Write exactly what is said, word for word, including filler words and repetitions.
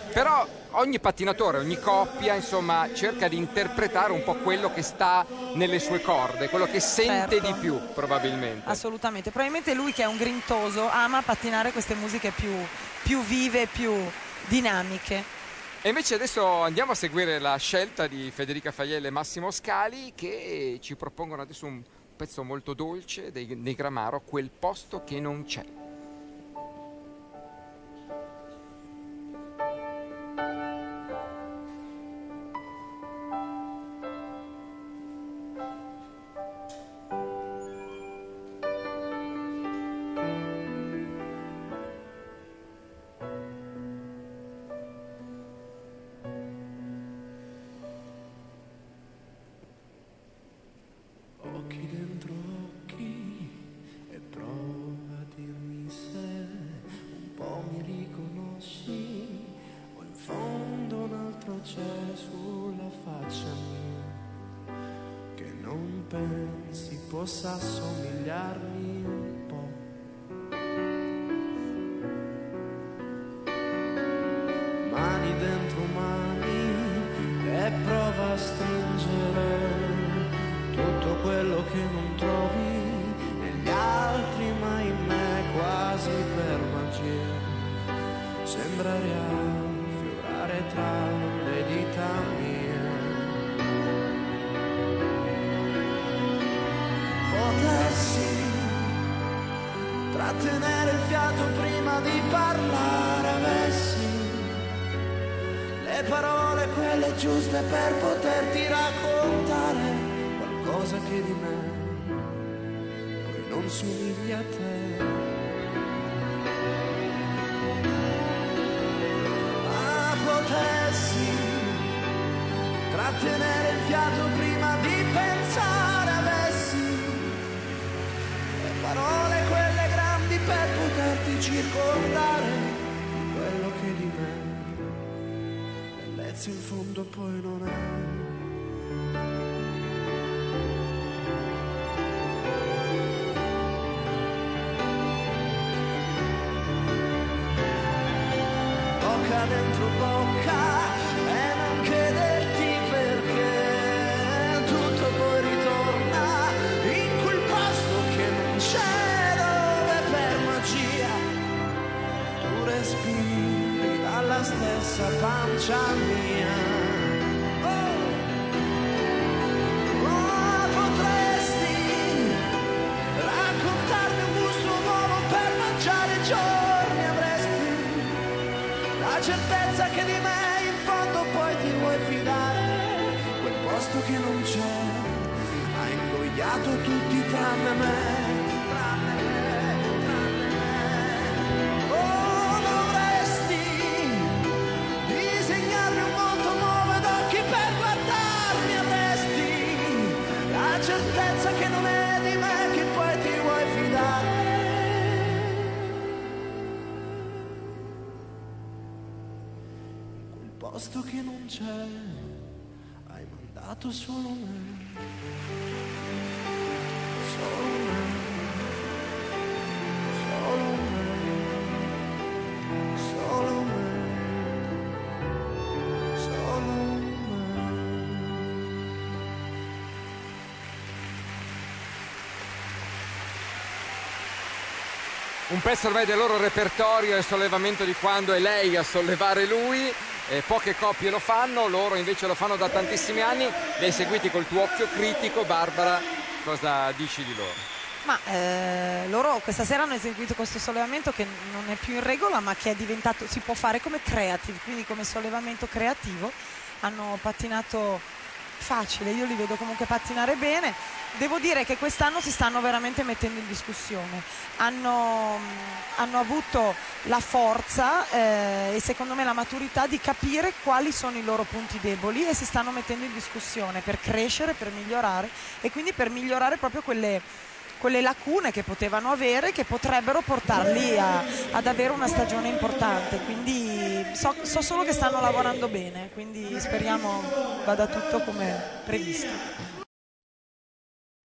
Però ogni pattinatore, ogni coppia, insomma, cerca di interpretare un po' quello che sta nelle sue corde, quello che sente Certo. di più, probabilmente. Assolutamente, probabilmente lui che è un grintoso ama pattinare queste musiche più, più vive, più dinamiche. E invece adesso andiamo a seguire la scelta di Federica Faiella e Massimo Scali, che ci propongono adesso un pezzo molto dolce dei Negramaro, Quel posto che non c'è. Occhi dentro occhi e prova a dirmi se un po' mi riconosci o in fondo un altro c'è sulla faccia mia che non pensi possa somigliarmi un po'. Mani dentro mani e prova a stringere tutto quello che non trovi negli altri, ma in me quasi per magia sembra riaffiorare tra le dita mie. Potessi trattenere il fiato prima di parlare, avessi le parole quelle giuste per poterti raccontare cosa che di me poi non somiglia a te. Ma potessi trattenere il fiato prima di pensare, avessi le parole quelle grandi per poterti circondare di quello che di me bellezza in fondo poi non è. Dentro bocca e non chiederti perché tutto poi ritorna in quel posto che non c'è, dove per magia tu respiri dalla stessa pancia mia. Oh, oh, potresti raccontarmi un gusto nuovo per mangiare giorni, avresti la certezza che di me in fondo poi ti vuoi fidare. Quel posto che non c'è ha ingoiato tutti tranne me, tranne me, tranne me. Oh, dovresti disegnarmi un mondo nuovo ed occhi per guardarmi, avresti la certezza che non è di me che poi ti vuoi fidare. Posto che non c'è, hai mandato solo me, solo me, solo me, solo me, solo me. Un pezzo ormai del loro repertorio è il sollevamento di quando è lei a sollevare lui. Eh, poche coppie lo fanno, loro invece lo fanno da tantissimi anni. Li hai seguiti col tuo occhio critico, Barbara, cosa dici di loro? Ma eh, loro questa sera hanno eseguito questo sollevamento che non è più in regola, ma che è diventato, si può fare come creative, quindi come sollevamento creativo. Hanno pattinato facile, io li vedo comunque pattinare bene. Devo dire che quest'anno si stanno veramente mettendo in discussione, hanno, hanno avuto la forza eh, e secondo me la maturità di capire quali sono i loro punti deboli e si stanno mettendo in discussione per crescere, per migliorare e quindi per migliorare proprio quelle, quelle lacune che potevano avere, che potrebbero portarli a, ad avere una stagione importante. Quindi so, so solo che stanno lavorando bene, quindi speriamo vada tutto come previsto.